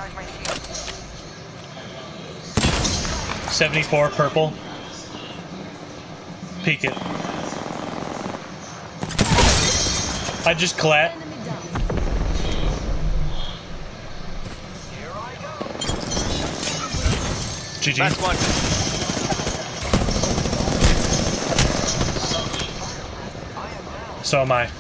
74 purple. Peek it. I just collat. GG. Last one. So am I.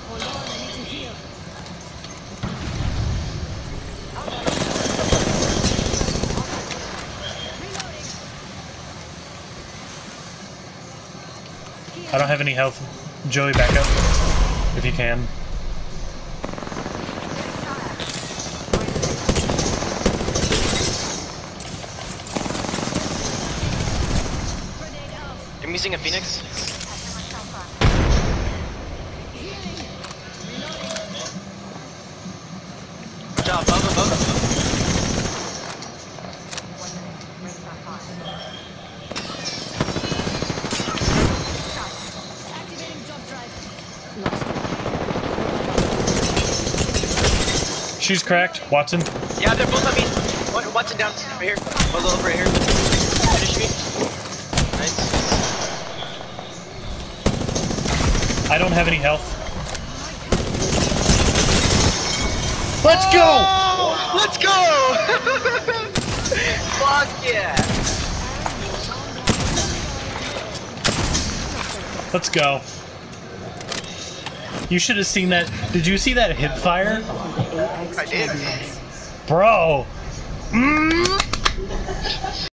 I don't have any health. Joey, back up. If you can. I'm using a Phoenix. Good job, above. She's cracked. Watson. Yeah, they're both on me. Watson down right here. A little over right here. Finish me. Nice. I don't have any health. Let's go! Oh, let's go! Fuck yeah! Let's go. You should have seen that. Did you see that hip fire? I did. Bro.